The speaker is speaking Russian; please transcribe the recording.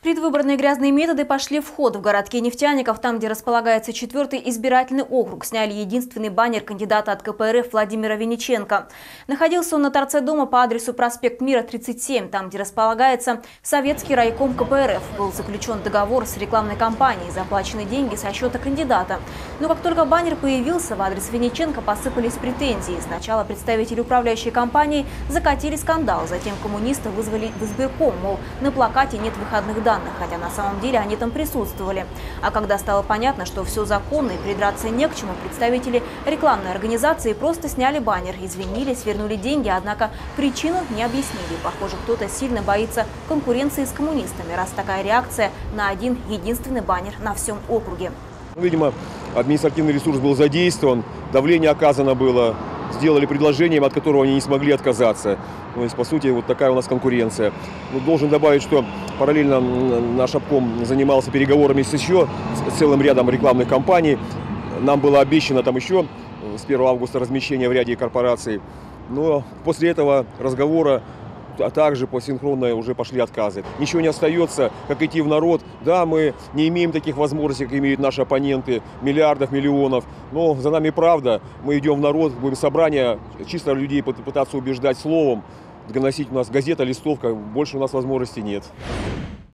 Предвыборные грязные методы пошли в ход. В городке Нефтяников, там, где располагается 4-й избирательный округ, сняли единственный баннер кандидата от КПРФ Владимира Винниченко. Находился он на торце дома по адресу проспект Мира, 37, там, где располагается советский райком КПРФ. Был заключен договор с рекламной компанией, заплачены деньги со счета кандидата. Но как только баннер появился, в адрес Винниченко посыпались претензии. Сначала представители управляющей компании закатили скандал, затем коммунисты вызвали в избирком, мол, на плакате нет выходных данных, хотя на самом деле они там присутствовали. А когда стало понятно, что все законно и придраться не к чему, представители рекламной организации просто сняли баннер, извинились, вернули деньги, однако причину не объяснили. Похоже, кто-то сильно боится конкуренции с коммунистами, раз такая реакция на один единственный баннер на всем округе. Видимо, административный ресурс был задействован, давление оказано было, сделали предложение, от которого они не смогли отказаться. То есть, по сути, вот такая у нас конкуренция. Но должен добавить, что параллельно наш обком занимался переговорами с целым рядом рекламных кампаний. Нам было обещано там еще с 1 августа размещение в ряде корпораций. Но после этого разговора, а также по синхронной уже пошли отказы. Ничего не остается, как идти в народ. Да, мы не имеем таких возможностей, как имеют наши оппоненты, миллиардов, миллионов. Но за нами правда. Мы идем в народ, будем собрания, чисто людей пытаться убеждать словом. Доносить у нас газета, листовка, больше у нас возможностей нет.